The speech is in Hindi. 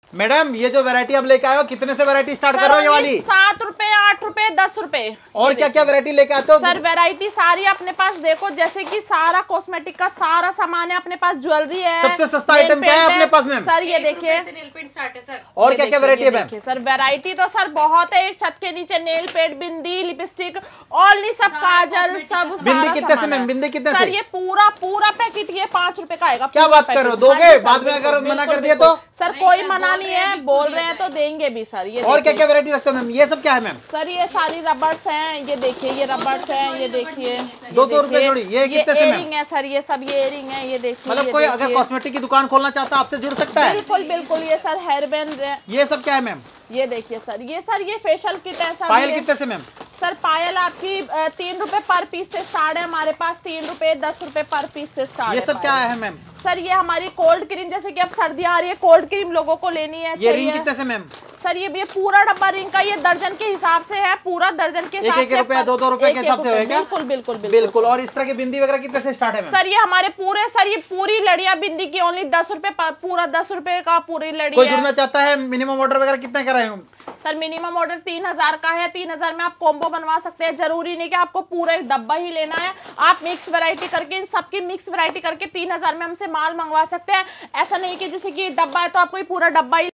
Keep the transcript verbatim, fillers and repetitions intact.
मैडम ये जो वैरायटी अब लेके आए हो, कितने से वैरायटी स्टार्ट कर रहे हो ये वाली? सात रुपए, आठ रुपए, दस रुपए। और क्या क्या वैरायटी लेके आते हो सर? वैरायटी सारी अपने पास देखो, जैसे कि सारा कॉस्मेटिक का सारा सामान है अपने पास, ज्वेलरी है। सबसे सस्ता आइटम क्या है अपने पास मैम? सर ये देखिए, और क्या क्या वैरायटी है मैम? सर वैरायटी तो सर बहुत है, एक छत के नीचे nail paint, bindi, lipstick, only सब काजल, सब। बिंदी कितने से मैम? बिंदी कितने से? सर ये पूरा पूरा पैकेट ये पाँच रुपए का आएगा। क्या बात कर रहे हो, दोगे? बाद में अगर मना कर दिया तो? सर कोई मना नहीं है, बोल रहे हैं तो देंगे भी सर। ये और क्या क्या वैरायटी रखते हो मैम? ये सब क्या है मैम? सर ये सारी रबर्स हैं, ये देखिए ये रबर्स हैं, ये देखिए दो दो रुपए जोड़ी। ये कितने से मैम? है सर, ये सब ये इयरिंग है, ये देखिए। मतलब कोई अगर कॉस्मेटिक की दुकान खोलना चाहता है आपसे जुड़ सकता है? बिल्कुल बिल्कुल। ये सर हेयर बैंड है। ये सब क्या है मैम? ये देखिए सर, ये सर ये फेशियल किट है सर। पायल कितने से मैम? सर पायल आपकी तीन रुपए पर पीस से स्टार्ट है हमारे पास, तीन रुपए दस रुपए पर पीस से स्टार्ट है। ये सब क्या है मैम? सर ये हमारी कोल्ड क्रीम, जैसे कि अब सर्दी आ रही है, कोल्ड क्रीम लोगों को लेनी है। ये रिंग कितने से मैम? सर ये ये पूरा डब्बा रिंग का, ये दर्जन के हिसाब से है, पूरा दर्जन के हिसाब से। एक एक रुपया, दो दो रुपए के हिसाब से होगा? बिल्कुल बिल्कुल बिल्कुल। और इस तरह की बिंदी वगैरह कितने से स्टार्ट है मैम? सर ये हमारे पूरे, सर ये पूरी लड़िया बिंदी की ओनली दस रुपए, पूरा दस रुपए का पूरी लड़ी। कोई जुड़ना चाहता है, मिनिमम ऑर्डर वगैरह कितना कराए? सर मिनिमम ऑर्डर तीन हजार का है, तीन हजार में आप कॉम्बो बनवा सकते हैं। जरूरी नहीं कि आपको पूरा एक डब्बा ही लेना है, आप मिक्स वैरायटी करके, इन सबकी मिक्स वैरायटी करके तीन हजार में हमसे माल मंगवा सकते हैं। ऐसा नहीं कि जैसे कि डब्बा है तो आपको पूरा डब्बा ही